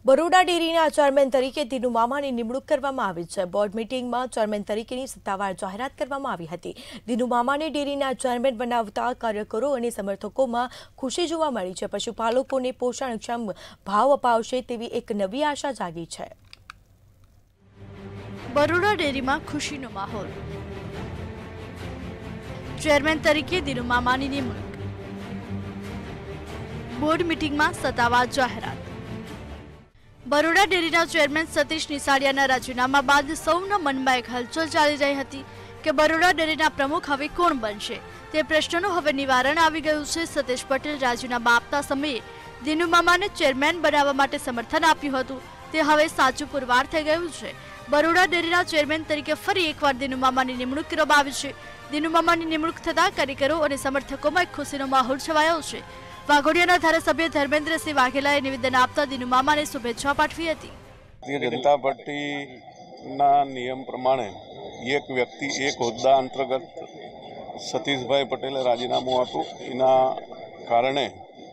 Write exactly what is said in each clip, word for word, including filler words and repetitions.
બરોડા ડેરીના ચેરમેન તરીકે દિનુ મામાની નિમણૂક કરવામાં આવી છે। બોર્ડ મીટિંગમાં ચેરમેન તરીકેની સત્તાવાર જાહેરાત કરવામાં આવી હતી। દિનુ મામાને ડેરીના ચેરમેન બનાવતા કાર્યકરો અને સમર્થકોમાં ખુશી જોવા મળી છે। પશુપાલકોને પોષણક્ષમ ભાવ અપાવશે તેવી એક નવી આશા જાગી છે। બરોડા ડેરીમાં ખુશીનો માહોલ। ચેરમેન તરીકે દિનુ મામાની નિમણૂક। બોર્ડ મીટિંગમાં સત્તાવાર જાહેરાત। બરોડા ડેરીના ચેરમેન સતીશ નિસાડિયાના રાજીનામા બાદ સૌના મનમાં એક હલચલ ચાલી રહી હતી કે બરોડા ડેરીના પ્રમુખ હવે કોણ બનશે તે પ્રશ્નનું હવે નિવારણ આવી ગયું છે। સતીશ પટેલ રાજીનામા આપતા સમયે દિનુ મામાને ચેરમેન બનાવવા માટે સમર્થન આપ્યું હતું તે હવે સાચું પુરવાર થઈ ગયું છે। બરોડા ડેરીના ચેરમેન તરીકે ફરી એકવાર દિનુ મામાની નિમણૂક કરવામાં આવી છે। દિનુ મામાની નિમણૂક થતા કાર્યકરો અને સમર્થકોમાં એક ખુશીનો માહોલ છવાયો છે। વાઘોડિયાના ધારાસભ્ય ધર્મેન્દ્રસિંહ વાઘેલાએ નિવેદન આપતા દિનુ મામાને શુભેચ્છા પાઠવી હતી। ભારતીય જનતા પાર્ટીના નિયમ પ્રમાણે એક વ્યક્તિ એક હોદ્દા અંતર્ગત સતીશભાઈ પટેલે રાજીનામું આપ્યું, એના કારણે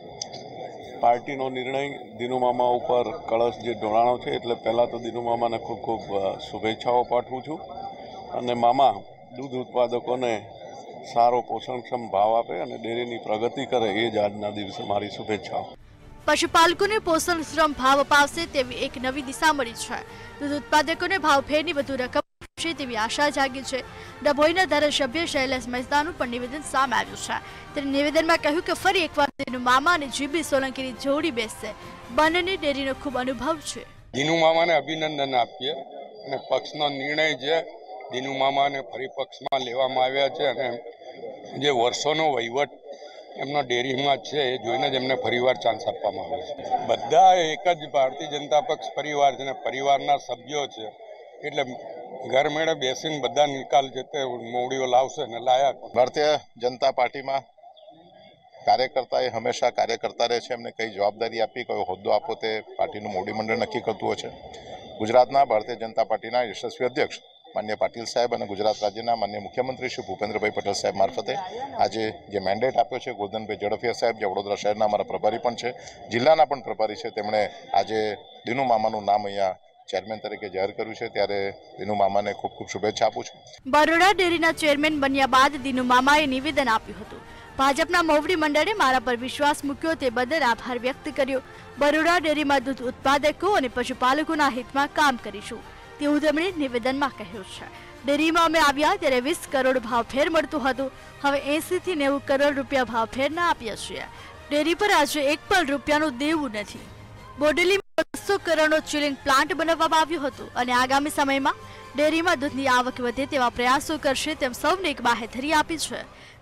પાર્ટીનો નિર્ણય દિનુ મામા ઉપર કળશ જે ઢોળાણો છે, એટલે પહેલાં તો દિનુ મામાને ખૂબ ખૂબ શુભેચ્છાઓ પાઠવું છું અને મામા દૂધ ઉત્પાદકોને સારો પોષણક્ષમ ભાવ આપે અને ડેરીની પ્રગતિ કરે એ જ આજના દિવસે મારી શુભેચ્છાઓ। પશુપાલકોને પોષણક્ષમ ભાવ અપાવશે તેવી એક નવી દિશા મળી છે। દૂધ ઉત્પાદકોને ભાવફેરની વધુ રકમ આપશે તેવી આશા જાગી છે। ડભોઈના ધારાસભ્ય શૈલેષ મહેતાનું પણ નિવેદન સામે આવ્યું છે। તેના નિવેદનમાં કહ્યું કે ફરી એકવાર દિનુ મામા અને જીબી સોલંકીની જોડી બેસશે। બંનેની ડેરીનો ખૂબ અનુભવ છે। દિનુ મામાને અભિનંદન આપીએ અને પક્ષનો નિર્ણય છે દિનુ મામાને ફરી પક્ષમાં લેવામાં આવ્યા છે અને જે વર્ષોનો વહીવટ એમનો ડેરીમાં છે એ જોઈને જ એમને ફરીવાર ચાન્સ આપવામાં આવે છે। બધા એક જ ભારતીય જનતા પક્ષ પરિવાર છે અને પરિવારના સભ્યો છે, એટલે ઘર મેળે બેસીને બધા નિકાલ છે તે મોવડીઓ લાવશે અને લાયા। ભારતીય જનતા પાર્ટીમાં કાર્યકર્તા એ હંમેશા કાર્ય કરતા રહે છે। એમને કઈ જવાબદારી આપી, કયો હોદ્દો આપવો તે પાર્ટીનું મોવડી મંડળ નક્કી કરતું હોય છે। ગુજરાતના ભારતીય જનતા પાર્ટીના યશસ્વી અધ્યક્ષ માન્ય પાટીલ સાહેબ અને ગુજરાત રાજ્યના માન્ય મુખ્યમંત્રી શ્રી ભૂપેન્દ્રભાઈ પટેલ સાહેબ મારફતે આજે જે મેન્ડેટ આપ્યો છે, ગોરધનભાઈ ઝડફિયા સાહેબ જે વડોદરા શહેરના અમારા પ્રભારી પણ છે, જિલ્લાના પણ પ્રભારી છે, તેમણે આજે દિનુ મામાનું નામ અહીંયા ચેરમેન તરીકે જાહેર કર્યું છે, ત્યારે દિનુ મામાને ખૂબ ખૂબ શુભેચ્છા આપું છું। બરોડા ડેરીના ચેરમેન બન્યા બાદ દિનુ મામાએ નિવેદન આપ્યું હતું। ભાજપના મોવડી મંડળે મારા પર વિશ્વાસ મૂક્યો તે બદલ આભાર વ્યક્ત કર્યો। બરોડા ડેરીમાં દૂધ ઉત્પાદકો અને પશુપાલકોના હિતમાં કામ કરીશું તેવું તેમણે નિવેદનમાં કહ્યું છે। ડેરીમાં અમે આવ્યા ત્યારે વીસ કરોડ ભાવફેર મળતું હતું, હવે એસી થી નેવું કરોડ રૂપિયા ભાવફેરના આપીએ છીએ। ડેરી પર આજે એક પણ રૂપિયાનું દેવું નથી। બોડેલીમાં બસો કરોડનો ચિલિંગ પ્લાન્ટ બનાવવામાં આવ્યું હતું અને આગામી સમયમાં ડેરીમાં દૂધની આવક વધે તેવા પ્રયાસો કરશે તેમ સૌને એક બાહેધરી આપી છે।